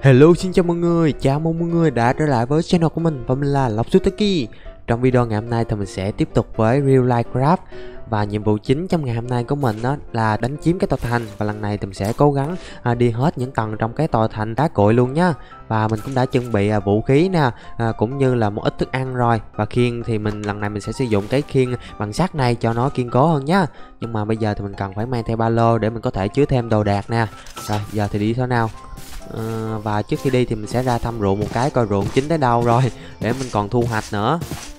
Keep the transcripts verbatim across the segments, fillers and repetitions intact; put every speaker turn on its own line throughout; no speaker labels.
Hello, xin chào mọi người, chào mừng mọi người đã trở lại với channel của mình và mình là Lộc Sutaki. Trong video ngày hôm nay thì mình sẽ tiếp tục với Real Life Craft. Và nhiệm vụ chính trong ngày hôm nay của mình đó là đánh chiếm cái tòa thành. Và lần này thì mình sẽ cố gắng à, đi hết những tầng trong cái tòa thành đá cội luôn nhá. Và mình cũng đã chuẩn bị à, vũ khí nè, à, cũng như là một ít thức ăn rồi. Và khiên thì mình lần này mình sẽ sử dụng cái khiên bằng sắt này cho nó kiên cố hơn nhá. Nhưng mà bây giờ thì mình cần phải mang theo ba lô để mình có thể chứa thêm đồ đạc nè. Rồi giờ thì đi thôi nào. Uh, và trước khi đi thì mình sẽ ra thăm ruộng một cái coi ruộng chín tới đâu rồi để mình còn thu hoạch nữa.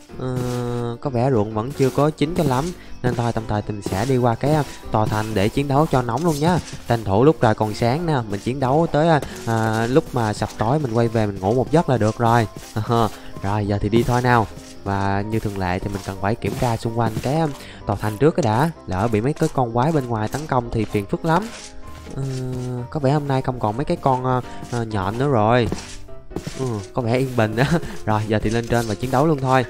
Uh, có vẻ ruộng vẫn chưa có chín cho lắm nên thôi tạm thời thì mình sẽ đi qua cái tòa thành để chiến đấu cho nóng luôn nhá. Tranh thủ lúc trời còn sáng nè mình chiến đấu tới uh, lúc mà sập tối mình quay về mình ngủ một giấc là được rồi. Uh, rồi giờ thì đi thôi nào. Và như thường lệ thì mình cần phải kiểm tra xung quanh cái tòa thành trước cái đã, lỡ bị mấy cái con quái bên ngoài tấn công thì phiền phức lắm. Uh, có vẻ hôm nay không còn mấy cái con uh, uh, nhện nữa rồi. uh, Có vẻ yên bình đó. Rồi giờ thì lên trên và chiến đấu luôn thôi.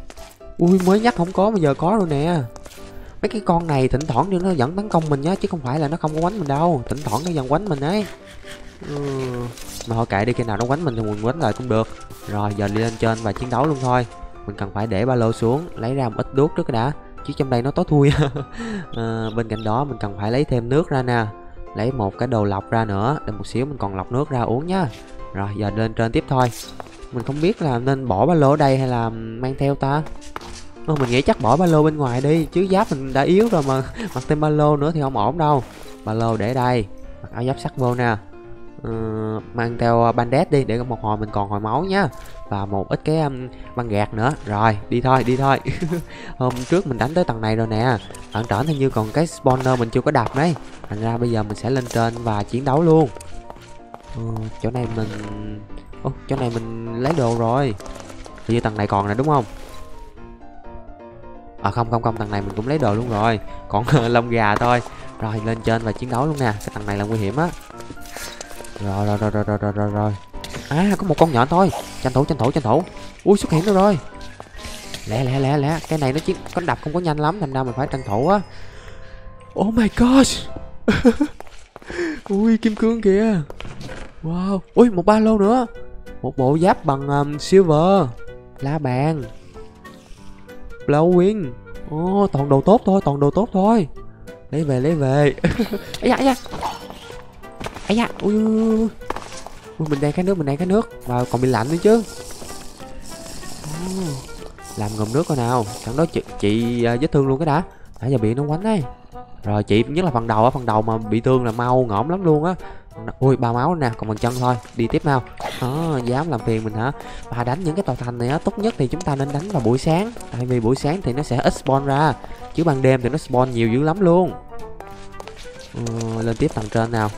Ui mới nhắc không có, bây giờ có rồi nè. Mấy cái con này thỉnh thoảng nó vẫn tấn công mình nhá, chứ không phải là nó không có quánh mình đâu. Thỉnh thoảng nó vẫn quánh mình ấy. uh, Mà thôi kệ đi, khi nào nó quánh mình thì mình quánh lại cũng được. Rồi giờ đi lên trên và chiến đấu luôn thôi. Mình cần phải để ba lô xuống, lấy ra một ít đuốc trước cái đã, chứ trong đây nó tối thui. uh, Bên cạnh đó mình cần phải lấy thêm nước ra nè, lấy một cái đồ lọc ra nữa để một xíu mình còn lọc nước ra uống nhá. Rồi giờ lên trên tiếp thôi. Mình không biết là nên bỏ ba lô ở đây hay là mang theo ta. Ờ, mình nghĩ chắc bỏ ba lô bên ngoài đi, chứ giáp mình đã yếu rồi mà mặc thêm ba lô nữa thì không ổn đâu. Ba lô để đây, mặc áo giáp sắt vô nè. Ừ, mang theo bandage đi để một hồi mình còn hồi máu nhá. Và một ít cái um, băng gạc nữa. Rồi đi thôi đi thôi. Hôm trước mình đánh tới tầng này rồi nè, bạn trở hình như còn cái spawner mình chưa có đập đấy, thành ra bây giờ mình sẽ lên trên và chiến đấu luôn. ừ, Chỗ này mình Ô, chỗ này mình lấy đồ rồi. Hình như tầng này còn nè đúng không? À không không không, tầng này mình cũng lấy đồ luôn rồi, còn lông gà thôi. Rồi lên trên và chiến đấu luôn nè, cái tầng này là nguy hiểm á. Rồi rồi rồi rồi rồi rồi rồi rồi. À có một con nhện thôi, tranh thủ tranh thủ tranh thủ. Ui xuất hiện rồi rồi. Lẹ lẹ lẹ lẹ, cái này nó chiến có đập không có nhanh lắm thành ra mình phải tranh thủ á. Oh my gosh. Ui kim cương kìa. Wow. Ui một ba lô nữa, một bộ giáp bằng um, silver, la bàn, blowing. Ồ oh, toàn đồ tốt thôi, toàn đồ tốt thôi. Lấy về lấy về. Ây da ây da ây da. Ui, ui, ui mình đang cái nước, mình đang cái nước và còn bị lạnh nữa chứ. Oh, làm ngụm nước coi nào, thằng đó chị, chị uh, vết thương luôn cái đã. Nãy giờ bị nó quánh đấy. Rồi chị nhất là phần đầu á, phần đầu mà bị thương là mau ngõm lắm luôn á. Ui ba máu nè, còn bằng chân thôi. Đi tiếp nào. Đó, dám làm phiền mình hả? Và đánh những cái tòa thành này á, tốt nhất thì chúng ta nên đánh vào buổi sáng. Tại vì buổi sáng thì nó sẽ ít spawn ra, chứ ban đêm thì nó spawn nhiều dữ lắm luôn. ừ, Lên tiếp tầng trên nào.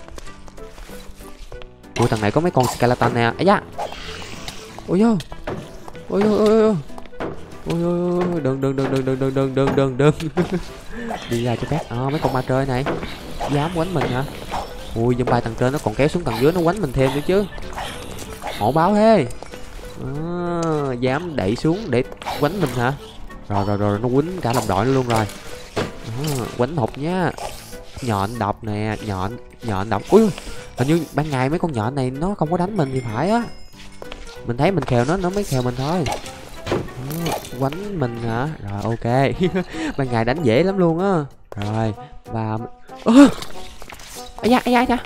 Ui tầng này có mấy con skeleton nè. Ấy da. Ui ôi. Ui ôi ôi ôi. Ôi ôi đừng đừng đừng đừng đừng đừng đừng đừng đừng đừng. Đi ra cho các. À, mấy con ma trời này dám quánh mình hả? Ui dâm bay tầng trên nó còn kéo xuống tầng dưới nó quánh mình thêm nữa chứ. Hổ báo thế. À, dám đẩy xuống để quánh mình hả? Rồi rồi rồi nó quýnh cả đồng đội luôn rồi. À, quánh hụt nhá. Nhện độc nè, nhện nhện độc. Ui hình như ban ngày mấy con nhện này nó không có đánh mình thì phải á. Mình thấy mình khèo nó nó mới khèo mình thôi. À, quánh mình hả? Rồi ok. Ban ngày đánh dễ lắm luôn á. Rồi và à, ây da ây da ây da.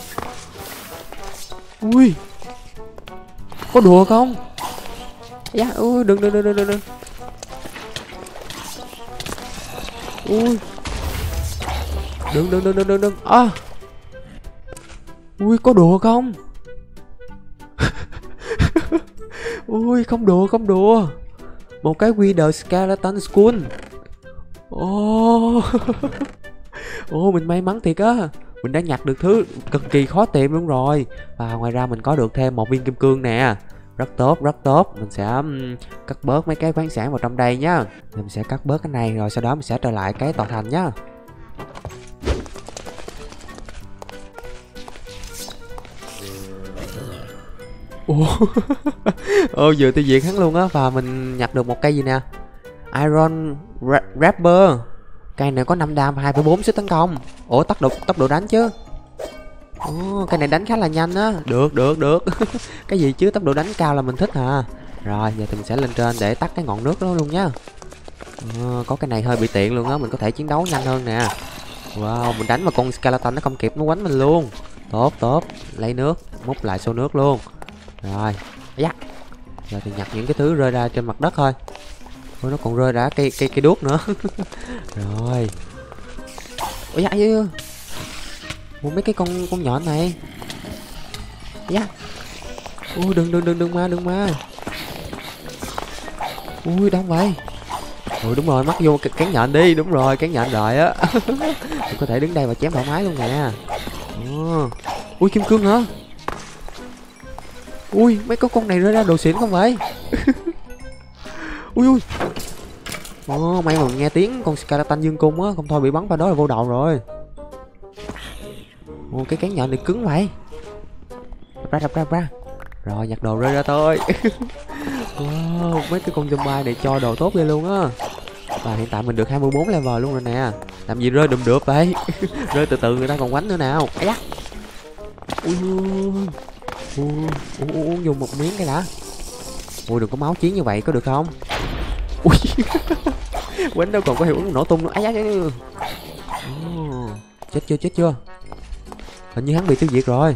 Ui có đùa không? Ây da. Ui đừng đừng đừng đừng đừng. Ui đừng đừng đừng đừng đừng đừng. À. Ui có đùa không? Ui không đùa không đùa. Một cái Wither Skeleton Skull. Ồ. Oh. Ồ oh, mình may mắn thiệt á. Mình đã nhặt được thứ cực kỳ khó tìm luôn rồi. Và ngoài ra mình có được thêm một viên kim cương nè. Rất tốt rất tốt. Mình sẽ um, cắt bớt mấy cái khoáng sản vào trong đây nhá. Mình sẽ cắt bớt cái này rồi sau đó mình sẽ trở lại cái tòa thành nhá. Ồ oh, vừa tiêu diệt hắn luôn á. Và mình nhặt được một cây gì nè, Iron Rapper. Cây này có năm đam và hai phẩy bốn sức tấn công. Ủa tốc độ tốc độ đánh chứ. Ồ, cái này đánh khá là nhanh á. Được được được. Cái gì chứ, tốc độ đánh cao là mình thích à. Rồi giờ thì mình sẽ lên trên để tắt cái ngọn nước đó luôn nhá. Ờ, có cái này hơi bị tiện luôn á, mình có thể chiến đấu nhanh hơn nè. Wow, mình đánh mà con skeleton nó không kịp, nó quánh mình luôn. Tốt tốt, lấy nước, múc lại xô nước luôn. Rồi, yeah. Giờ thì nhặt những cái thứ rơi ra trên mặt đất thôi. Ôi, nó còn rơi ra cây cây cây đuốc nữa. Rồi. Ôi da, mua mấy cái con con nhện này. Yeah. Ui đừng đừng đừng đừng ma đừng ma. Ui đâu vậy? Ui đúng rồi, mắc vô cái cán nhện đi, đúng rồi, cán nhện rồi á. Mình có thể đứng đây và chém thoải mái luôn nè. Ồ. Ui kim cương hả? Ui mấy con con này rơi ra đồ xịn không vậy? Ui ui. Ồ may mà mình nghe tiếng con skeleton dương cung á, không thôi bị bắn vào đó là vô đầu rồi. Ồ cái cán nhện này cứng vậy. Đập ra đập ra đập ra. Rồi nhặt đồ rơi ra thôi. Wow, mấy cái con zombie này cho đồ tốt ghê luôn á. Và hiện tại mình được hai mươi bốn level luôn rồi nè. Làm gì rơi đùm được vậy? Rơi từ từ người ta còn quánh nữa nào. Ây da. Ui ui uống dùng một miếng cái đã. Ui đừng có máu chiến như vậy có được không? Ui. Quánh đâu còn có hiệu ứng nổ tung nữa. Ây da. Chết chưa chết chưa? Hình như hắn bị tiêu diệt rồi.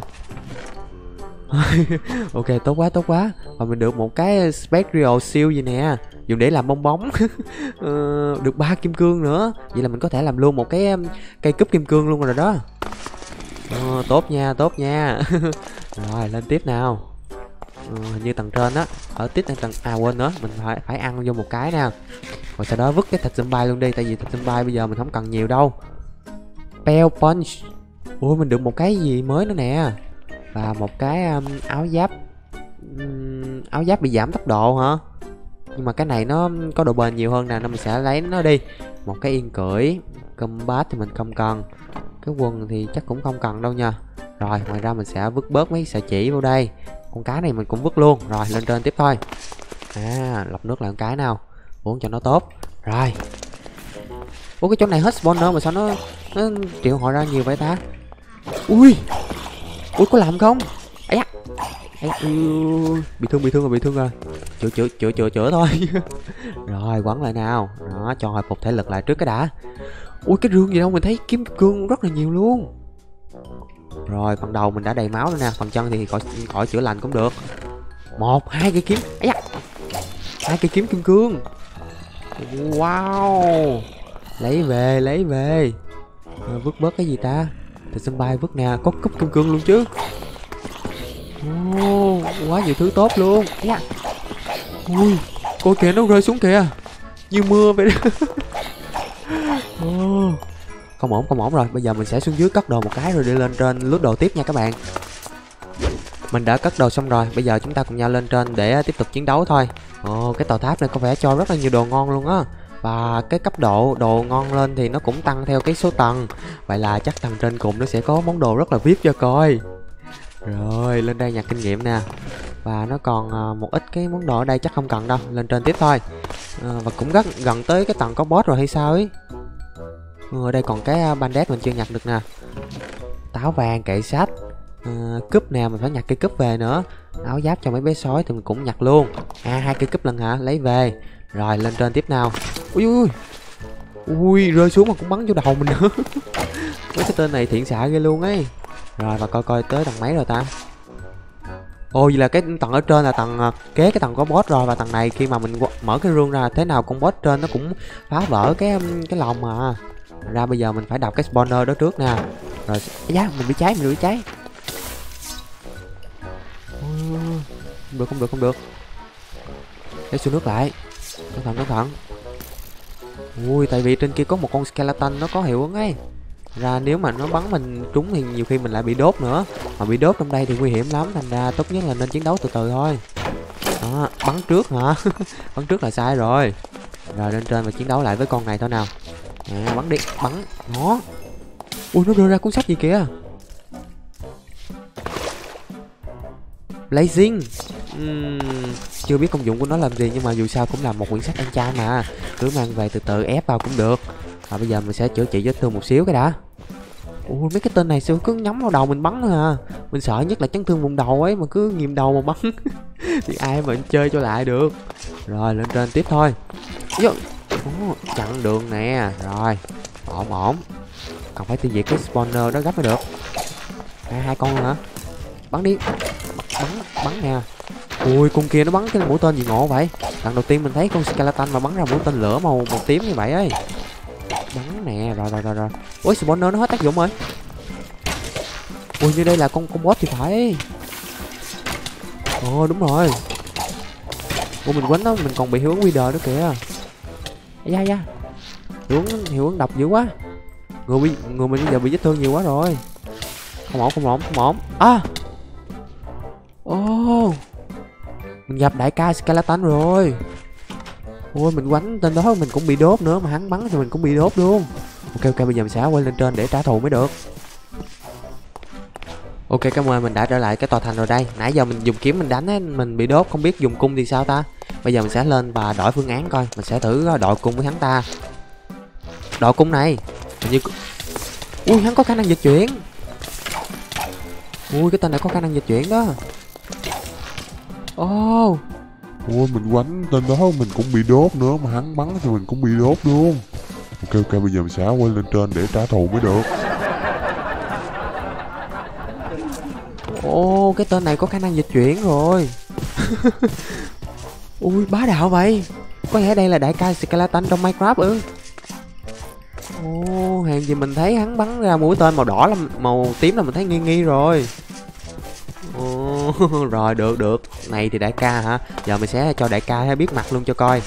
Ok tốt quá tốt quá. Và mình được một cái spectral shield gì nè, dùng để làm bong bóng. ờ, được ba kim cương nữa, vậy là mình có thể làm luôn một cái cây cúp kim cương luôn rồi đó. ờ, tốt nha tốt nha. Rồi lên tiếp nào. ờ, hình như tầng trên á, ở tiếp tầng à quên nữa, mình phải phải ăn vô một cái nè, rồi sau đó vứt cái thịt zombie luôn đi, tại vì thịt zombie bây giờ mình không cần nhiều đâu. Pale punch. Ui mình được một cái gì mới nữa nè, và một cái um, áo giáp um, áo giáp bị giảm tốc độ hả? Nhưng mà cái này nó có độ bền nhiều hơn nè, nên mình sẽ lấy nó đi. Một cái yên cưỡi. Combat thì mình không cần. Cái quần thì chắc cũng không cần đâu nha. Rồi ngoài ra mình sẽ vứt bớt mấy sợi chỉ vào đây. Con cá này mình cũng vứt luôn. Rồi lên trên tiếp thôi. À lọc nước lại con cái nào, uống cho nó tốt. Rồi. Ủa cái chỗ này hết spawner mà sao nó nó triệu hồi ra nhiều vậy ta? Ui. Ui có làm không? Ấy da. Ấy, ui, bị thương bị thương rồi bị thương rồi. Chữa chữa chữa chữa chữa thôi. Rồi quẳng lại nào. Đó cho hồi phục thể lực lại trước cái đã. Ui cái rương gì đâu, mình thấy kiếm cương rất là nhiều luôn. Rồi phần đầu mình đã đầy máu rồi nè, phần chân thì khỏi khỏi chữa lành cũng được. Một hai cây kiếm. Ấy da. Hai cây kiếm kim cương. Wow. Lấy về lấy về. À, vứt bớt cái gì ta? Thịt zombie vứt nè, có cúp kim cương luôn chứ. Ô, quá nhiều thứ tốt luôn. Yeah. Ui, coi kìa nó rơi xuống kìa, như mưa vậy đó. Ô, không ổn không ổn rồi, bây giờ mình sẽ xuống dưới cất đồ một cái rồi đi lên trên lút đồ tiếp nha các bạn. Mình đã cất đồ xong rồi, bây giờ chúng ta cùng nhau lên trên để tiếp tục chiến đấu thôi. Ồ, cái tòa tháp này có vẻ cho rất là nhiều đồ ngon luôn á. Và cái cấp độ đồ ngon lên thì nó cũng tăng theo cái số tầng. Vậy là chắc tầng trên cùng nó sẽ có món đồ rất là vi ai pi cho coi. Rồi lên đây nhặt kinh nghiệm nè. Và nó còn uh, một ít cái món đồ ở đây chắc không cần đâu, lên trên tiếp thôi. uh, Và cũng rất gần tới cái tầng có boss rồi hay sao ấy. uh, Ở đây còn cái uh, bandage mình chưa nhặt được nè. Táo vàng, kệ sách, uh, cúp nè, mình phải nhặt cây cúp về nữa. Áo giáp cho mấy bé sói thì mình cũng nhặt luôn. À hai cây cúp lần hả, lấy về. Rồi lên trên tiếp nào. Ui ui ui, rơi xuống mà cũng bắn vô đầu mình nữa. Mấy cái tên này thiện xạ ghê luôn ấy. Rồi và coi coi tới tầng mấy rồi ta. Ồ vậy là cái tầng ở trên là tầng kế cái tầng có boss rồi. Và tầng này khi mà mình mở cái rương ra, thế nào con boss trên nó cũng phá vỡ cái cái lồng mà. Ra bây giờ mình phải đập cái spawner đó trước nè. Rồi giá mình bị cháy, mình bị cháy. Không được không được không được. Lấy xuống nước lại. Cẩn thận cẩn thận. Ui tại vì trên kia có một con skeleton nó có hiệu ứng ấy. Ra nếu mà nó bắn mình trúng thì nhiều khi mình lại bị đốt nữa. Mà bị đốt trong đây thì nguy hiểm lắm, thành ra tốt nhất là nên chiến đấu từ từ thôi. Đó, bắn trước hả? Bắn trước là sai rồi. Rồi lên trên và chiến đấu lại với con này thôi nào. À, bắn đi, bắn nó. Ui nó đưa ra cuốn sách gì kìa. Blazing. uhm, Chưa biết công dụng của nó làm gì, nhưng mà dù sao cũng là một quyển sách enchant mà, cứ mang về từ từ ép vào cũng được. Và bây giờ mình sẽ chữa trị vết thương một xíu cái đã. Ui mấy cái tên này sao cứ nhắm vào đầu mình bắn thôi à. Mình sợ nhất là chấn thương vùng đầu ấy, mà cứ ghim đầu mà bắn thì ai mà chơi cho lại được. Rồi lên trên tiếp thôi. Ồ, chặn đường nè. Rồi ổn ổn. Còn phải tiêu diệt cái spawner đó gấp mới được. Hai hai con hả? Bắn đi. Bắn bắn nè. Ui con kia nó bắn cái mũi tên gì ngộ vậy. Lần đầu tiên mình thấy con skeleton mà bắn ra mũi tên lửa màu màu tím như vậy ấy. Bắn nè. Rồi rồi rồi rồi. Ui spawner nó hết tác dụng rồi. Ui như đây là con con boss thì phải. Ồ đúng rồi. Ủa mình quánh nó mình còn bị hiệu ứng Wither nữa kìa. Da da. Hiệu ứng hiệu ứng độc dữ quá. Người bị người mình bây giờ bị vết thương nhiều quá rồi. Không ổn không ổn không ổn. À. Ồ. Mình gặp đại ca skeleton rồi. Ôi mình quánh tên đó mình cũng bị đốt nữa, mà hắn bắn thì mình cũng bị đốt luôn. Ok ok bây giờ mình sẽ quay lên trên để trả thù mới được. Ok cảm ơn, mình đã trở lại cái tòa thành rồi đây. Nãy giờ mình dùng kiếm mình đánh ấy, mình bị đốt không biết dùng cung thì sao ta. Bây giờ mình sẽ lên và đổi phương án coi. Mình sẽ thử đội cung với hắn ta. Đội cung này hình như... Ui hắn có khả năng dịch chuyển. Ui cái tên này có khả năng dịch chuyển đó. Ồ oh.
Ôi mình quánh tên đó mình cũng bị đốt nữa, mà hắn bắn thì mình cũng bị đốt luôn. Ok ok bây giờ mình sẽ quay lên trên để trả thù mới được.
Ồ oh, cái tên này có khả năng dịch chuyển rồi. Ui bá đạo vậy. Có lẽ đây là đại ca skeleton trong Minecraft ư? Ồ oh, hèn gì mình thấy hắn bắn ra mũi tên màu đỏ là màu tím là mình thấy nghi nghi rồi. Ồ oh, rồi được được. Này thì đại ca hả? Giờ mình sẽ cho đại ca biết mặt luôn cho coi.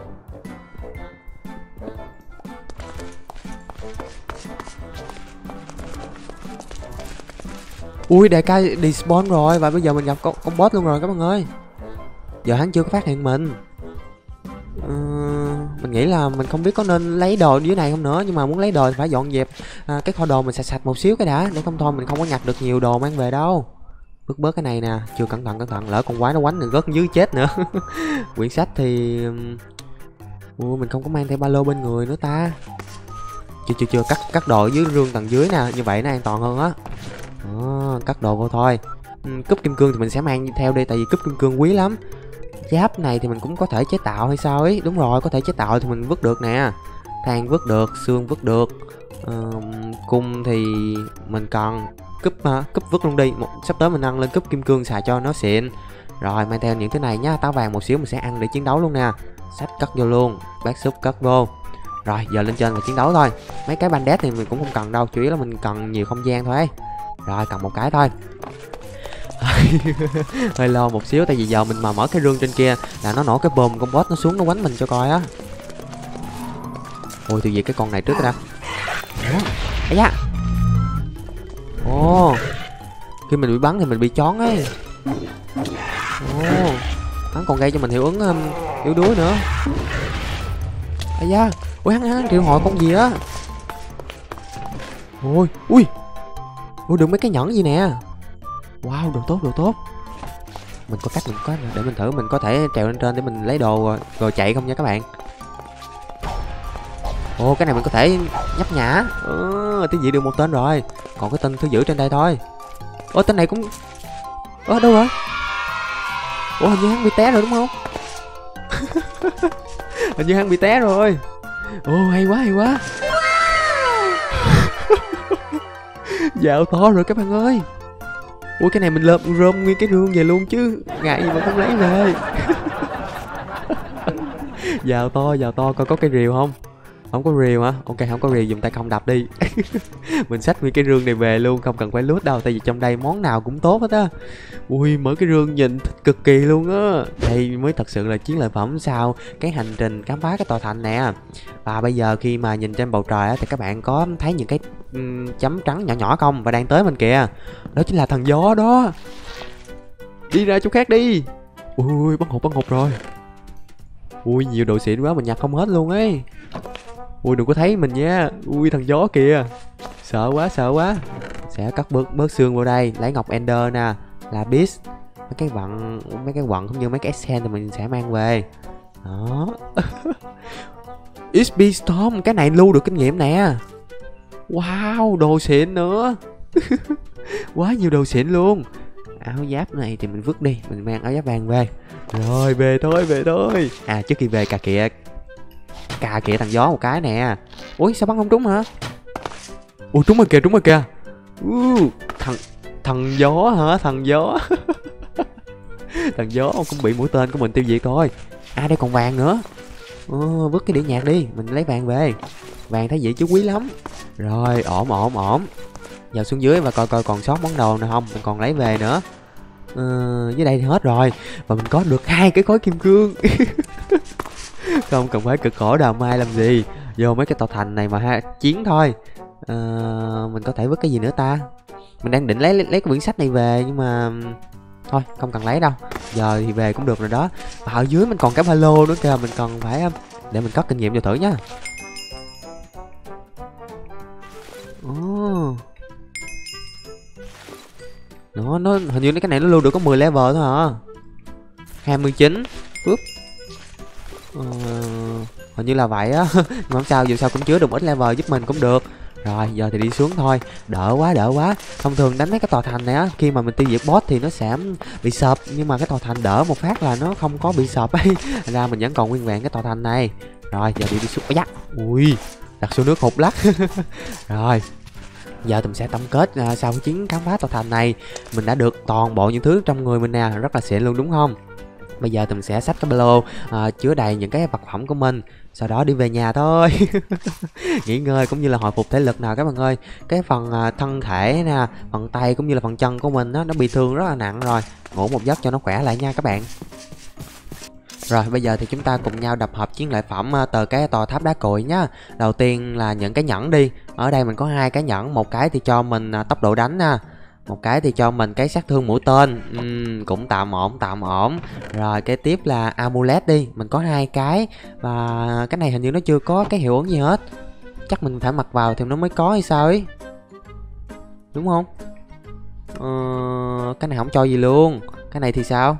Ui đại ca despawn rồi. Và bây giờ mình gặp con, con boss luôn rồi các bạn ơi. Giờ hắn chưa có phát hiện mình. ừ, Mình nghĩ là mình không biết có nên lấy đồ dưới này không nữa. Nhưng mà muốn lấy đồ thì phải dọn dẹp à, cái kho đồ mình sạch sạch một xíu cái đã. Để không thôi mình không có nhặt được nhiều đồ mang về đâu. Bớt bớt cái này nè. Chưa cẩn thận cẩn thận. Lỡ con quái nó quánh mình rớt dưới chết nữa. Quyển sách thì Ủa, mình không có mang theo ba lô bên người nữa ta. Chưa chưa chưa cắt cắt đồ dưới rương tầng dưới nè. Như vậy nó an toàn hơn á. À, cắt đồ vô thôi. ừ, Cúp kim cương thì mình sẽ mang theo đi. Tại vì cúp kim cương quý lắm. Giáp này thì mình cũng có thể chế tạo hay sao ấy. Đúng rồi có thể chế tạo thì mình vứt được nè. Than vứt được. Xương vứt được. uh, Cung thì mình cần. Cúp hả? Cúp vứt luôn đi. Một, sắp tới mình ăn lên cúp kim cương xài cho nó xịn. Rồi mang theo những thứ này nhá. Táo vàng một xíu mình sẽ ăn để chiến đấu luôn nè. Sách cất vô luôn. Bát súp cất vô. Rồi giờ lên trên và chiến đấu thôi. Mấy cái bandage thì mình cũng không cần đâu. Chủ yếu là mình cần nhiều không gian thôi ấy. Rồi cần một cái thôi. Hơi lo một xíu. Tại vì giờ mình mà mở cái rương trên kia là nó nổ cái bom con boss nó xuống nó quánh mình cho coi á. Ôi tiêu diệt cái con này trước đã. Ây da. Ồ. Khi mình bị bắn thì mình bị chón ấy. Ồ. Hắn còn gây cho mình hiệu ứng um, yếu đuối nữa. Ây da. Ui hắn hắn triệu hồi con gì á. Ôi. Ui. Ui được mấy cái nhẫn gì nè. Wow đồ tốt đồ tốt. Mình có cách mình có để mình thử mình có thể trèo lên trên để mình lấy đồ rồi, rồi chạy không nha các bạn. Ồ cái này mình có thể nhấp nhả. Ừ, tiêu diệt được một tên rồi. Còn cái tên thứ giữ trên đây thôi. Ồ tên này cũng. Ơ đâu rồi? Ủa hình như hắn bị té rồi đúng không? Hình như hắn bị té rồi. Ồ hay quá hay quá. Dạo to rồi các bạn ơi. Ui cái này mình lợm rơm nguyên cái rương về luôn chứ. Ngại gì mà không lấy về. Dạo to dạo to coi có cái rìu không? Không có rìu hả? Ok không có rìu dùng tay không đập đi. Mình xách nguyên cái rương này về luôn. Không cần phải lút đâu. Tại vì trong đây món nào cũng tốt hết á. Ui mở cái rương nhìn thích cực kỳ luôn á. Đây mới thật sự là chiến lợi phẩm sau cái hành trình khám phá cái tòa thành nè. Và bây giờ khi mà nhìn trên bầu trời á, thì các bạn có thấy những cái um, chấm trắng nhỏ nhỏ không? Và đang tới mình kìa. Đó chính là thần gió đó. Đi ra chỗ khác đi. Ui bắn hụt bắn hụt rồi. Ui nhiều đồ xịn quá mình nhặt không hết luôn ấy. Ui đừng có thấy mình nha. Ui thằng gió kìa. Sợ quá sợ quá. Sẽ cắt bớt bớt xương vào đây. Lấy ngọc ender nè. Lapis. Mấy cái vận mấy cái quặng cũng như mấy cái essence thì mình sẽ mang về. Đó. ích pê Storm. Cái này lưu được kinh nghiệm nè. Wow, đồ xịn nữa. Quá nhiều đồ xịn luôn. Áo giáp này thì mình vứt đi, mình mang áo giáp vàng về. Rồi về thôi, về thôi. À trước khi về cà kịa cà kịa thằng gió một cái nè. Ui sao bắn không trúng hả? Ui trúng rồi kìa, trúng rồi kìa. uh, Thằng Thằng gió hả? Thằng gió. Thằng gió cũng bị mũi tên của mình tiêu diệt thôi. À đây còn vàng nữa. ờ, Vứt cái đĩa nhạc đi, mình lấy vàng về. Vàng thấy vậy chứ quý lắm. Rồi ổn ổn ổn. Giờ xuống dưới và coi coi còn sót món đồ nào không, mình còn lấy về nữa. ờ, Dưới đây thì hết rồi. Và mình có được hai cái khối kim cương. Không cần phải cực khổ đào mai làm gì. Vô mấy cái tòa thành này mà ha, chiến thôi. ờ, Mình có thể vứt cái gì nữa ta? Mình đang định lấy lấy, lấy cái quyển sách này về nhưng mà thôi không cần lấy đâu. Giờ thì về cũng được rồi đó. Và ở dưới mình còn cái ba lô nữa kìa. Mình cần phải để mình có kinh nghiệm vô thử nhá. Ồ. Nó, nó hình như cái này nó lưu được có mười level thôi hả? hai mươi chín. Úp. Ờ, hình như là vậy á. Nhưng mà không sao, dù sao cũng chứa được ít level giúp mình cũng được. Rồi giờ thì đi xuống thôi. Đỡ quá đỡ quá. Thông thường đánh mấy cái tòa thành này á, khi mà mình tiêu diệt boss thì nó sẽ bị sập. Nhưng mà cái tòa thành đỡ một phát là nó không có bị sập ấy. Ra mình vẫn còn nguyên vẹn cái tòa thành này. Rồi giờ đi đi xuống. Ôi da. Ui, đặt xuống nước hụt lắc. Rồi giờ mình sẽ tổng kết uh, sau cái chuyến khám phá tòa thành này. Mình đã được toàn bộ những thứ trong người mình nè, rất là xịn luôn đúng không? Bây giờ mình sẽ xách cái ba lô uh, chứa đầy những cái vật phẩm của mình. Sau đó đi về nhà thôi. Nghỉ ngơi cũng như là hồi phục thể lực nào các bạn ơi. Cái phần uh, thân thể nè, phần tay cũng như là phần chân của mình đó, nó bị thương rất là nặng rồi. Ngủ một giấc cho nó khỏe lại nha các bạn. Rồi bây giờ thì chúng ta cùng nhau đập hộp chiến lợi phẩm từ cái tòa tháp đá cuội nhá. Đầu tiên là những cái nhẫn đi. Ở đây mình có hai cái nhẫn, một cái thì cho mình tốc độ đánh nè, một cái thì cho mình cái sát thương mũi tên. uhm, Cũng tạm ổn tạm ổn. Rồi cái tiếp là amulet đi. Mình có hai cái. Và cái này hình như nó chưa có cái hiệu ứng gì hết. Chắc mình phải mặc vào thì nó mới có hay sao ấy, đúng không? ờ, Cái này không cho gì luôn. Cái này thì sao?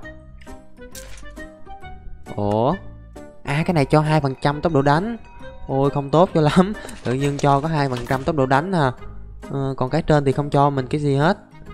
Ủa? À cái này cho hai phần trăm tốc độ đánh. Ôi không tốt cho lắm. Tự nhiên cho có hai phần trăm tốc độ đánh à. ờ, Còn cái trên thì không cho mình cái gì hết.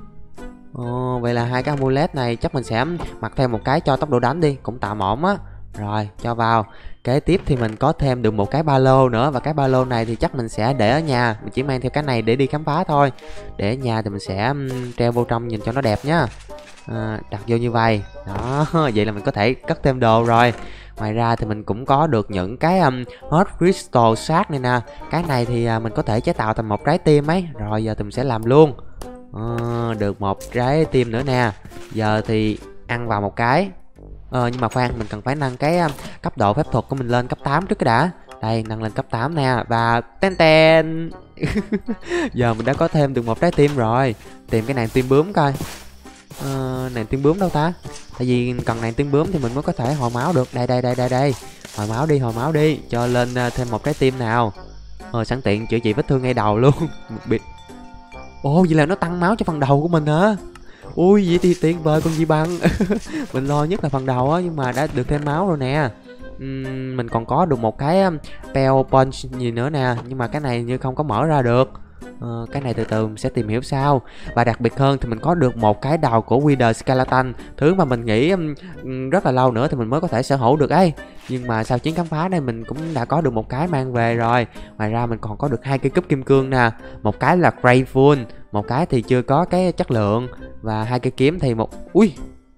Ồ, vậy là hai cái amulet này chắc mình sẽ mặc thêm một cái cho tốc độ đánh đi. Cũng tạm ổn á. Rồi cho vào. Kế tiếp thì mình có thêm được một cái ba lô nữa. Và cái ba lô này thì chắc mình sẽ để ở nhà. Mình chỉ mang theo cái này để đi khám phá thôi. Để ở nhà thì mình sẽ treo vô trong nhìn cho nó đẹp nhá. à, Đặt vô như vậy. Đó, vậy là mình có thể cất thêm đồ rồi. Ngoài ra thì mình cũng có được những cái um, hot crystal shark này nè. Cái này thì uh, mình có thể chế tạo thành một trái tim ấy. Rồi giờ thì mình sẽ làm luôn. à, Được một trái tim nữa nè. Giờ thì ăn vào một cái. ờ, Nhưng mà khoan, mình cần phải nâng cái um, cấp độ phép thuật của mình lên cấp tám trước cái đã. Đây, nâng lên cấp tám nè. Và ten ten. Giờ mình đã có thêm được một trái tim rồi. Tìm cái nàng tim bướm coi. Ờ, nàng tim bướm đâu ta? Tại vì cần nàng tim bướm thì mình mới có thể hồi máu được. Đây đây đây đây đây. Hồi máu đi, hồi máu đi. Cho lên uh, thêm một trái tim nào. Ờ, sẵn tiện chữa trị vết thương ngay đầu luôn. Biệt. Ồ, vậy là nó tăng máu cho phần đầu của mình hả? Ui, vậy thì tuyệt vời còn gì bằng. Mình lo nhất là phần đầu á, nhưng mà đã được thêm máu rồi nè. uhm, Mình còn có được một cái um, Pale Punch gì nữa nè. Nhưng mà cái này như không có mở ra được. Ờ, cái này từ từ mình sẽ tìm hiểu sau. Và đặc biệt hơn thì mình có được một cái đầu của Wither Skeleton. Thứ mà mình nghĩ um, rất là lâu nữa thì mình mới có thể sở hữu được ấy. Nhưng mà sau chuyến khám phá này mình cũng đã có được một cái mang về rồi. Ngoài ra mình còn có được hai cái cúp kim cương nè. Một cái là Grateful, một cái thì chưa có cái chất lượng. Và hai cây kiếm thì một... Ui.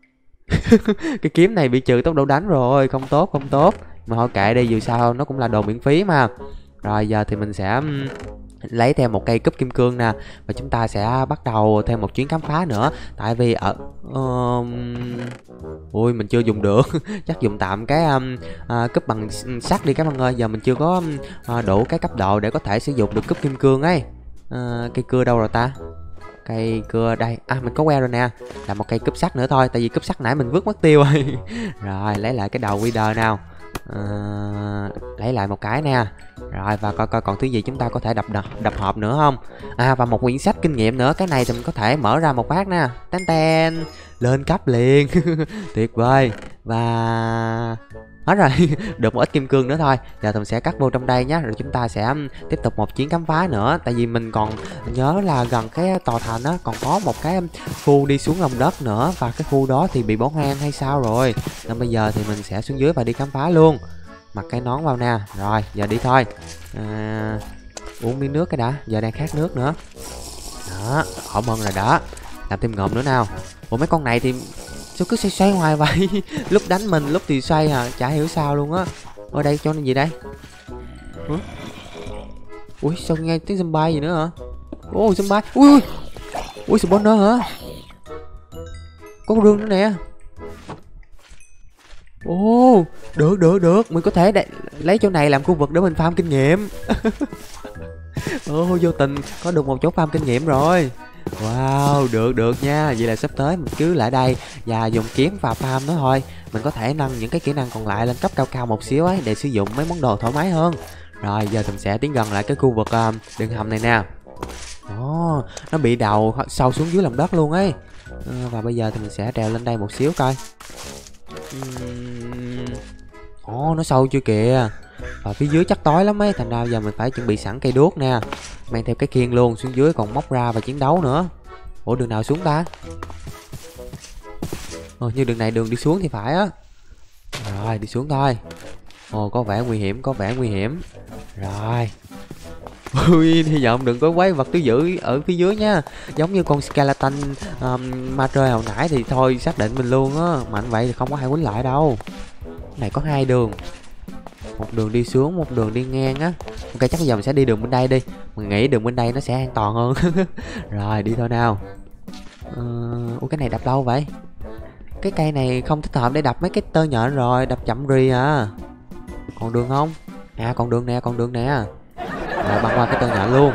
Cái kiếm này bị trừ tốc độ đánh rồi. Không tốt không tốt. Mà thôi kệ đi, dù sao nó cũng là đồ miễn phí mà. Rồi giờ thì mình sẽ lấy thêm một cây cúp kim cương nè. Và chúng ta sẽ bắt đầu thêm một chuyến khám phá nữa. Tại vì ở uh, ui mình chưa dùng được. Chắc dùng tạm cái um, uh, cúp bằng sắt đi các bạn ơi. Giờ mình chưa có uh, đủ cái cấp độ để có thể sử dụng được cúp kim cương ấy. uh, Cây cưa đâu rồi ta? Cây cưa đây. À mình có que rồi nè. Là một cây cúp sắt nữa thôi. Tại vì cúp sắt nãy mình vứt mất tiêu rồi. Rồi lấy lại cái đầu Wither nào. À, lấy lại một cái nè. Rồi và coi coi còn thứ gì chúng ta có thể đập đập, đập hộp nữa không. À và một quyển sách kinh nghiệm nữa. Cái này thì mình có thể mở ra một phát nè. Ten ten. Lên cấp liền. Tuyệt vời. Và Hết rồi. Được một ít kim cương nữa thôi. Giờ mình sẽ cắt vô trong đây nhé. Rồi chúng ta sẽ tiếp tục một chuyến khám phá nữa. Tại vì mình còn nhớ là gần cái tòa thành á còn có một cái khu đi xuống lòng đất nữa. Và cái khu đó thì bị bỏ hoang hay sao rồi. Nên bây giờ thì mình sẽ xuống dưới và đi khám phá luôn. Mặc cái nón vào nè. Rồi giờ đi thôi. à, Uống miếng nước cái đã. Giờ đang khát nước nữa. Đó, họ mừng rồi đó. Làm thêm ngộm nữa nào. Ủa mấy con này thì sao cứ xoay xoay hoài vậy. Lúc đánh mình lúc thì xoay à. Chả hiểu sao luôn á. Ở đây cho nên gì đây? Hả? Ui sao nghe tiếng zombie gì nữa hả? Ôi zombie. Ui ui. Ui spawner hả? Có con rương nữa nè. Ồ, được được được. Mình có thể để, lấy chỗ này làm khu vực để mình farm kinh nghiệm. Ồ, vô tình có được một chỗ farm kinh nghiệm rồi. Wow, được được nha. Vậy là sắp tới mình cứ lại đây và dùng kiếm và farm đó thôi. Mình có thể nâng những cái kỹ năng còn lại lên cấp cao cao một xíu ấy để sử dụng mấy món đồ thoải mái hơn. Rồi giờ mình sẽ tiến gần lại cái khu vực uh, đường hầm này nè. Ồ, nó bị đầu sâu xuống dưới lòng đất luôn ấy. à, Và bây giờ thì mình sẽ trèo lên đây một xíu coi. Ồ, nó sâu chưa kìa. Và phía dưới chắc tối lắm ấy. Thành ra giờ mình phải chuẩn bị sẵn cây đuốc nè. Mang theo cái khiên luôn. Xuống dưới còn móc ra và chiến đấu nữa. Ủa đường nào xuống ta? Ồ, như đường này đường đi xuống thì phải á. Rồi đi xuống thôi. Ồ có vẻ nguy hiểm. Có vẻ nguy hiểm. Rồi. Ui hy vọng đừng có quái vật tứ dữ ở phía dưới nha. Giống như con skeleton um, ma trời hồi nãy thì thôi xác định mình luôn á. Mạnh vậy thì không có ai quýnh lại đâu. Này có hai đường. Một đường đi xuống, một đường đi ngang á. Ok chắc bây giờ mình sẽ đi đường bên đây đi. Mình nghĩ đường bên đây nó sẽ an toàn hơn. Rồi đi thôi nào. uh, Ủa cái này đập đâu vậy? Cái cây này không thích hợp để đập mấy cái tơ nhện rồi. Đập chậm rì à. Còn đường không? À còn đường nè, còn đường nè. Rồi băng qua cái tơ nhện luôn.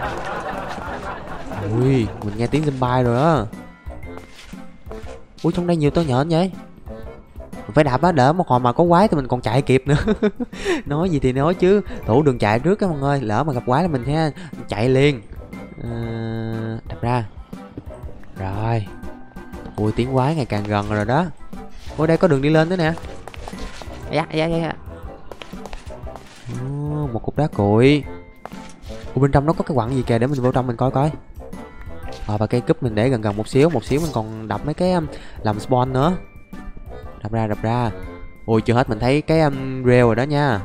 Ui mình nghe tiếng zombie rồi á. Ui trong đây nhiều tơ nhện vậy. Mình phải đạp á, đỡ một hồi mà có quái thì mình còn chạy kịp nữa. Nói gì thì nói chứ. Thủ đường chạy trước các mọi ơi. Lỡ mà gặp quái là mình sẽ chạy liền. à, Đập ra. Rồi. Ui tiếng quái ngày càng gần rồi đó. Ủa đây có đường đi lên nữa nè. Dạ dạ dạ. Một cục đá cuội. Ủa bên trong nó có cái quặng gì kìa. Để mình vô trong mình coi coi. À, và cây cúp mình để gần gần một xíu. Một xíu mình còn đập mấy cái um, làm spawn nữa. Đập ra đập ra. Ui chưa hết mình thấy cái um, rail rồi đó nha.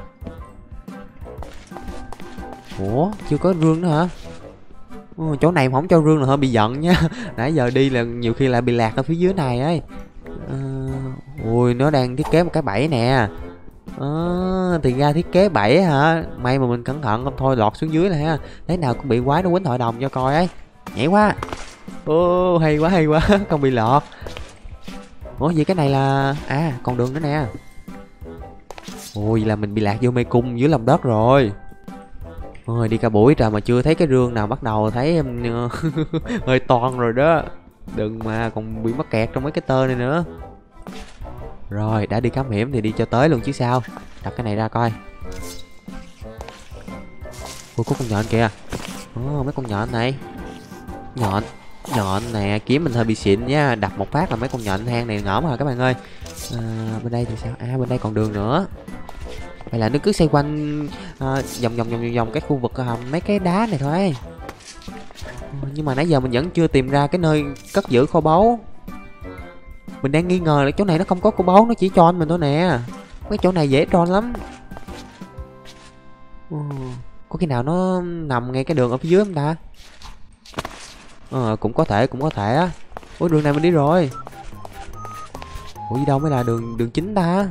Ủa chưa có rương nữa hả? Ừ, chỗ này mà không cho rương là hơi bị giận nha. Nãy giờ đi là nhiều khi lại bị lạc ở phía dưới này ấy. à, Ui nó đang thiết kế một cái bẫy nè. à, Thì ra thiết kế bẫy hả? May mà mình cẩn thận không thôi lọt xuống dưới này ha. Thế nào cũng bị quái nó quýnh hội đồng cho coi ấy. Nhảy quá. Ô hay quá hay quá. Không bị lọt. Ủa gì cái này là... À còn đường nữa nè. Ôi là mình bị lạc vô mê cung dưới lòng đất rồi. Ôi đi cả buổi trời mà chưa thấy cái rương nào bắt đầu thấy hơi toan rồi đó. Đừng mà còn bị mắc kẹt trong mấy cái tơ này nữa. Rồi đã đi khám hiểm thì đi cho tới luôn chứ sao. Đặt cái này ra coi. Ôi có con nhện kìa. Ồ, mấy con nhện này. Nhện. Nhện nè, kiếm mình hơi bị xịn nha. Đập một phát là mấy con nhện hang này ngõm rồi các bạn ơi. à, Bên đây thì sao? À bên đây còn đường nữa. Vậy là nó cứ xoay quanh à, vòng vòng vòng vòng cái khu vực à, mấy cái đá này thôi. à, Nhưng mà nãy giờ mình vẫn chưa tìm ra cái nơi cất giữ kho báu. Mình đang nghi ngờ là chỗ này nó không có kho báu. Nó chỉ cho mình thôi nè. Mấy chỗ này dễ tròn lắm. ừ, Có khi nào nó nằm ngay cái đường ở phía dưới không ta? Ờ cũng có thể cũng có thể á. Ủa đường này mình đi rồi. Ủa gì đâu mới là đường đường chính ta.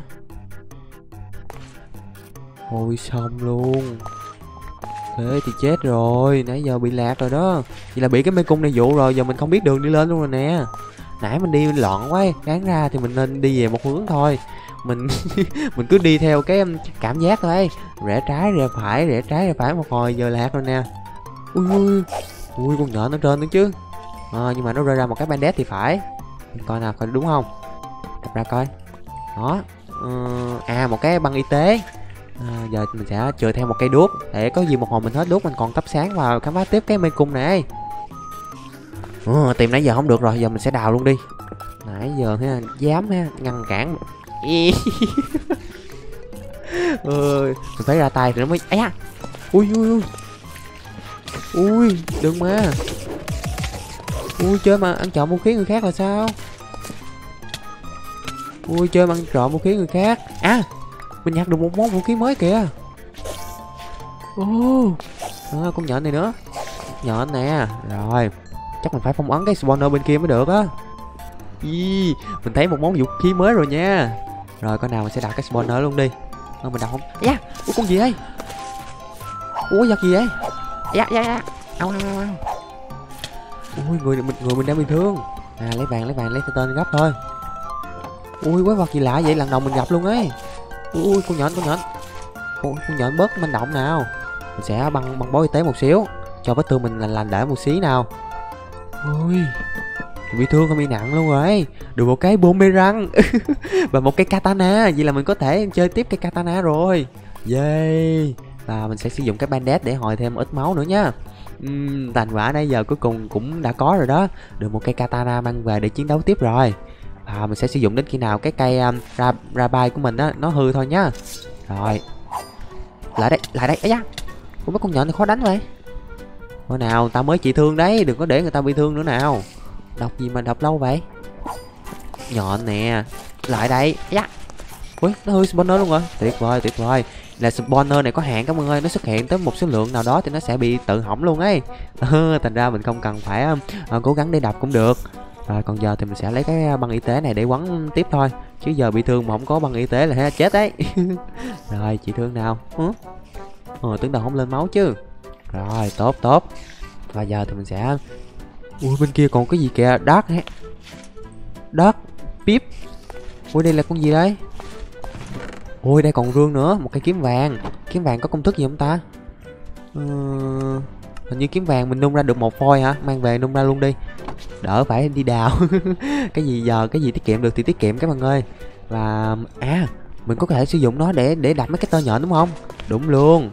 Ôi xong luôn. Thế thì chết rồi. Nãy giờ bị lạc rồi đó. Vậy là bị cái mê cung này dụ rồi. Giờ mình không biết đường đi lên luôn rồi nè. Nãy mình đi loạn quá. Đáng ra thì mình nên đi về một hướng thôi. Mình mình cứ đi theo cái cảm giác thôi. Rẽ trái rẽ phải rẽ trái rẽ phải một hồi giờ lạc rồi nè. Ui ui. Ui con nhện ở trên nữa chứ. à, Nhưng mà nó rơi ra một cái bandit thì phải. Mình coi nào coi đúng không. Đập ra coi. Đó. ờ, À một cái băng y tế. à, Giờ mình sẽ chừa theo một cây đuốc. Để có gì một hồi mình hết đuốc mình còn thắp sáng vào khám phá tiếp cái mê cung này. ờ, Tìm nãy giờ không được rồi. Giờ mình sẽ đào luôn đi. Nãy giờ ha dám ha ngăn cản. Ừ, mình phải ra tay thì nó mới ấy à. Ui ui ui ui, đừng mà. Ui, chơi mà ăn trộm vũ khí người khác là sao? Ui, chơi mà ăn trộm vũ khí người khác. À, mình nhặt được một món vũ khí mới kìa. Ồ, à, con nhện này nữa. Nhện nè. Rồi, chắc mình phải phong ấn cái spawner bên kia mới được á. Ý, mình thấy một món vũ khí mới rồi nha. Rồi, con nào mình sẽ đặt cái spawner luôn đi. Ờ, mình đặt không? Yeah, ủa, con gì đây? Ủa, vật gì vậy? Dạ, dạ, dạ. Au, au, au. Ui, người mình người mình đang bị thương. À, lấy vàng, lấy vàng, lấy tên gấp thôi. Ui, quái vật gì lạ vậy, lần đầu mình gặp luôn ấy. Ui, con nhện, con nhện. Ui, con nhện bớt manh động nào. Mình sẽ băng băng bó y tế một xíu, cho vết thương mình lành lành để một xí nào. Ui, mình bị thương không bị nặng luôn rồi. Được một cái boomerang và một cái katana, vậy là mình có thể chơi tiếp cái katana rồi. Yeah. Và mình sẽ sử dụng cái bandage để hồi thêm ít máu nữa nha. Uhm, thành quả nãy giờ cuối cùng cũng đã có rồi đó. Được một cây katana mang về để chiến đấu tiếp rồi. Và mình sẽ sử dụng đến khi nào cái cây um, ra ra bay của mình á nó hư thôi nhá. Rồi, lại đây, lại đây. Ấy da, ủa mấy con nhện này khó đánh vậy. Thôi nào, tao mới trị thương đấy, đừng có để người ta bị thương nữa nào. Đọc gì mà đọc lâu vậy? Nhện nè, lại đây. Ấy da, ui, nó hư spawner luôn rồi. Tuyệt vời, tuyệt vời. Là spawner này có hạn các bạn ơi, nó xuất hiện tới một số lượng nào đó thì nó sẽ bị tự hỏng luôn ấy. Thành ra mình không cần phải uh, cố gắng để đập cũng được. Rồi còn giờ thì mình sẽ lấy cái băng y tế này để quấn tiếp thôi, chứ giờ bị thương mà không có băng y tế là hết chết đấy. Rồi, chị thương nào. Ừ? Ờ, tướng đầu không lên máu chứ. Rồi, tốt tốt. Và giờ thì mình sẽ, ui, bên kia còn cái gì kìa. Dark hả? Dark Pip. Ui, đây là con gì đấy? Ui, đây còn rương nữa, một cây kiếm vàng. Kiếm vàng có công thức gì không ta? Ừ, hình như kiếm vàng mình nung ra được một phôi hả? Mang về nung ra luôn đi, đỡ phải đi đào. Cái gì giờ, cái gì tiết kiệm được thì tiết kiệm các bạn ơi. Và à, mình có thể sử dụng nó để để đặt mấy cái tơ nhện đúng không? Đúng luôn.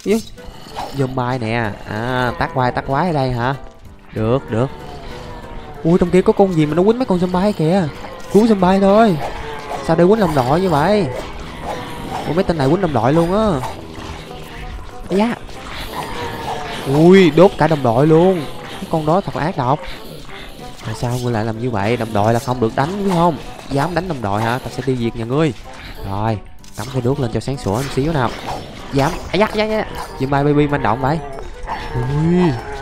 Zombie nè. À, tác quái tác quái ở đây hả? Được được. Ui, trong kia có con gì mà nó quýnh mấy con zombie kìa. Cứu zombie thôi. Sao đây quýnh đồng đội như vậy? Ui, mấy tên này quýnh đồng đội luôn á. Dạ. Ui, đốt cả đồng đội luôn. Cái con đó thật là ác độc. Tại sao ngươi lại làm như vậy? Đồng đội là không được đánh biết không? Dám đánh đồng đội hả? Ta sẽ tiêu diệt nhà ngươi. Rồi, cắm cái đuốc lên cho sáng sủa một xíu nào. Dám. À, dạ, dạ, dạ. Zombie baby manh động vậy. Ui.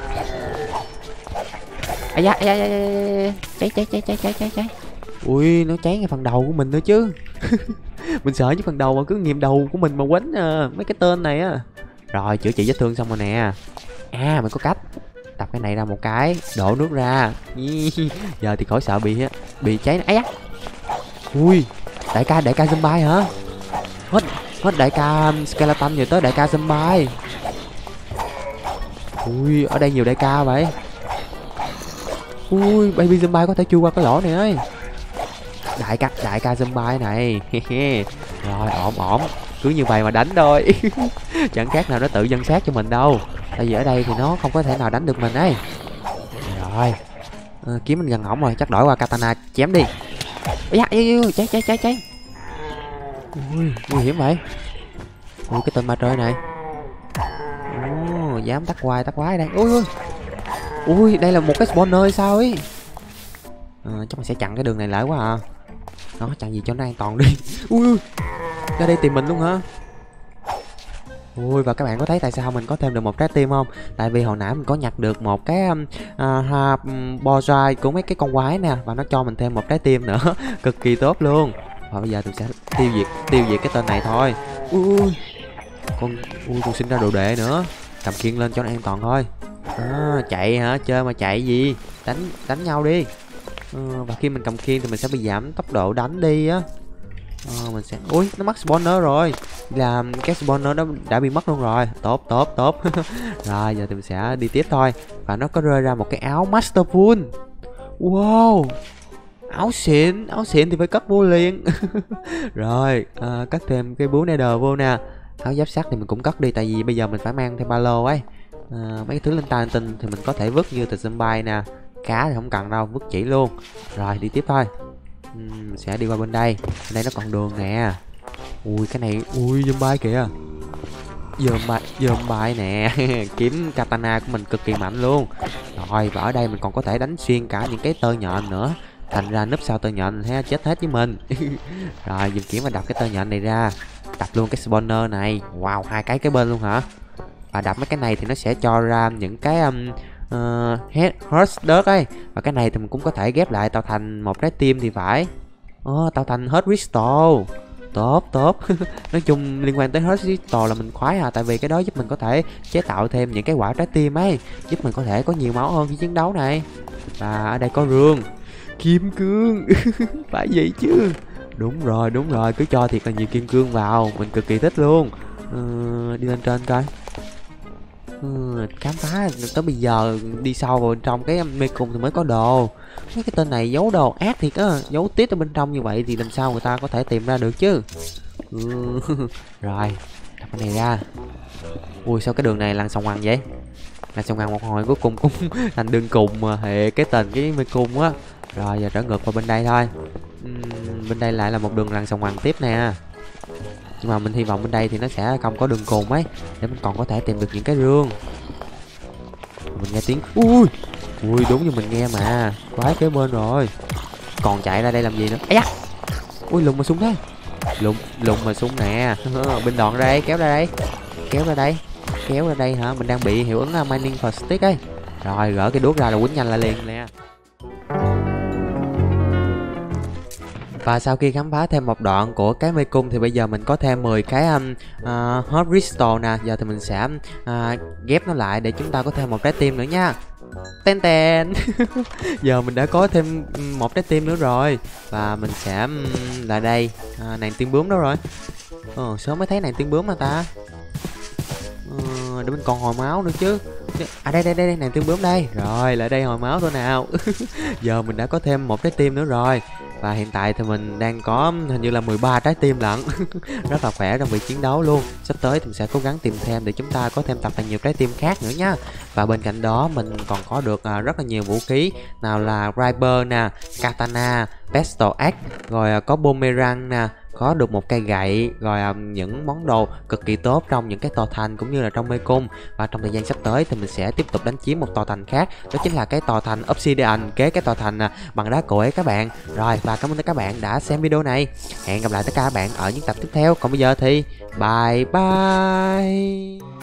À, dạ, dạ, dạ, dạ. Cháy, cháy, cháy, cháy, cháy, cháy, cháy. Ui, nó cháy ngay phần đầu của mình nữa chứ. Mình sợ với phần đầu mà cứ nghiệm đầu của mình mà quánh à, mấy cái tên này á. Rồi, chữa trị vết thương xong rồi nè. À, mình có cách. Tập cái này ra một cái, đổ nước ra. Giờ thì khỏi sợ bị bị cháy. Ấy á. Ui, đại ca đại ca zombie hả? Hết hết đại ca skeleton rồi tới đại ca zombie. Ui, ở đây nhiều đại ca vậy. Ui, baby zombie có thể chui qua cái lỗ này ơi. Đại ca đại ca zombie này. Rồi, ổn ổn. Cứ như vậy mà đánh thôi. Chẳng khác nào nó tự dân sát cho mình đâu. Tại vì ở đây thì nó không có thể nào đánh được mình ấy. Rồi, à, kiếm mình gần hỏng rồi, chắc đổi qua katana chém đi. Dạ, cháy cháy cháy cháy. Ui, nguy hiểm vậy. Ui, cái tên ma trời này. Ồ, dám tắt hoài tắt quái đây. Ui ui. Ui, đây là một cái spawner hay sao ấy. À, chắc mình sẽ chặn cái đường này lại quá à. Nó chặn gì cho nó an toàn đi. Ui ui. Ra đây tìm mình luôn hả? Ui, và các bạn có thấy tại sao mình có thêm được một trái tim không? Tại vì hồi nãy mình có nhặt được một cái uh, bonsai của mấy cái con quái nè, và nó cho mình thêm một trái tim nữa. Cực kỳ tốt luôn. Và bây giờ tôi sẽ tiêu diệt tiêu diệt cái tên này thôi. Ui, con ui con sinh ra đồ đệ nữa. Cầm khiên lên cho nó an toàn thôi. À, chạy hả? Chơi mà chạy gì? Đánh đánh nhau đi. À, và khi mình cầm khiên thì mình sẽ bị giảm tốc độ đánh đi á. À, mình sẽ, ui, nó mất spawner rồi. Là cái spawner đó đã bị mất luôn rồi. Tốt tốt tốt. Rồi giờ thì mình sẽ đi tiếp thôi. Và nó có rơi ra một cái áo Masterful. Wow, áo xịn, áo xịn thì phải cất vô liền. Rồi, à, cất thêm cái búa nether vô nè. Áo giáp sắt thì mình cũng cất đi, tại vì bây giờ mình phải mang thêm ba lô ấy. À, mấy cái thứ linh ta linh tinh thì mình có thể vứt như thịt zombie nè. Cá thì không cần đâu, vứt chỉ luôn. Rồi đi tiếp thôi. Uhm, sẽ đi qua bên đây. Bên đây nó còn đường nè. Ui cái này, ui zombie kìa. Zombie, zombie nè. Kiếm katana của mình cực kỳ mạnh luôn. Rồi và ở đây mình còn có thể đánh xuyên cả những cái tơ nhện nữa. Thành ra núp sau tơ nhện ha chết hết với mình. Rồi dùng kiếm và đập cái tơ nhện này ra. Đập luôn cái spawner này. Wow, hai cái cái bên luôn hả? Và đập mấy cái này thì nó sẽ cho ra những cái um, uh, head heart dirt ấy. Và cái này thì mình cũng có thể ghép lại tạo thành một trái tim thì phải. Oh, tạo thành heart crystal. Tốt tốt. Nói chung liên quan tới heart crystal là mình khoái à. Tại vì cái đó giúp mình có thể chế tạo thêm những cái quả trái tim ấy, giúp mình có thể có nhiều máu hơn khi chiến đấu này. Và ở đây có rương kim cương. Phải vậy chứ. Đúng rồi đúng rồi, cứ cho thiệt là nhiều kim cương vào, mình cực kỳ thích luôn. Ừ, đi lên trên coi. Ừ, khám phá tới bây giờ đi sâu vào trong cái mê cung thì mới có đồ. Mấy cái tên này giấu đồ ác thiệt á, giấu tiếp ở bên trong như vậy thì làm sao người ta có thể tìm ra được chứ. Ừ. Rồi đập cái này ra. Ui sao cái đường này lăn sòng ngoằn vậy? Lăn sòng ngoằn một hồi cuối cùng cũng thành đường cùng mà hệ cái tên cái mê cung á. Rồi giờ trở ngược vào bên đây thôi. uhm, Bên đây lại là một đường lăn sòng ngoằn tiếp nè. Nhưng mà mình hy vọng bên đây thì nó sẽ không có đường cùng ấy, để mình còn có thể tìm được những cái rương. Mình nghe tiếng ui ui đúng như mình nghe mà, quái kế bên rồi. Còn chạy ra đây làm gì nữa? Ây da, ui lùng mà súng thế. Lùng lùng mà súng nè. Binh đoạn ra đây, kéo ra đây, kéo ra đây, kéo ra đây hả? Mình đang bị hiệu ứng uh, mining for stick ấy. Rồi gỡ cái đuốc ra là quýnh nhanh lại liền nè. Và sau khi khám phá thêm một đoạn của cái mê cung thì bây giờ mình có thêm mười cái um, uh, heart crystal nè. Giờ thì mình sẽ uh, ghép nó lại để chúng ta có thêm một trái tim nữa nha. Ten ten. Giờ mình đã có thêm một trái tim nữa rồi. Và mình sẽ um, lại đây. uh, Nàng tiên bướm đó rồi. Ờ, sớm mới thấy nàng tiên bướm mà ta. ờ, Để mình còn hồi máu nữa chứ. À đây đây đây, đây nàng tiên bướm đây. Rồi lại đây hồi máu thôi nào. Giờ mình đã có thêm một trái tim nữa rồi. Và hiện tại thì mình đang có hình như là mười ba trái tim lận. Rất là khỏe trong việc chiến đấu luôn. Sắp tới thì mình sẽ cố gắng tìm thêm để chúng ta có thêm tập thành nhiều trái tim khác nữa nha. Và bên cạnh đó mình còn có được uh, rất là nhiều vũ khí. Nào là Riber nè, Katana, Pistol Axe, rồi uh, có Boomerang nè, có được một cây gậy, rồi um, những món đồ cực kỳ tốt trong những cái tòa thành cũng như là trong mê cung. Và trong thời gian sắp tới thì mình sẽ tiếp tục đánh chiếm một tòa thành khác, đó chính là cái tòa thành Obsidian kế cái tòa thành uh, bằng đá cội các bạn. Rồi và cảm ơn tất cả các bạn đã xem video này. Hẹn gặp lại tất cả các bạn ở những tập tiếp theo. Còn bây giờ thì bye bye.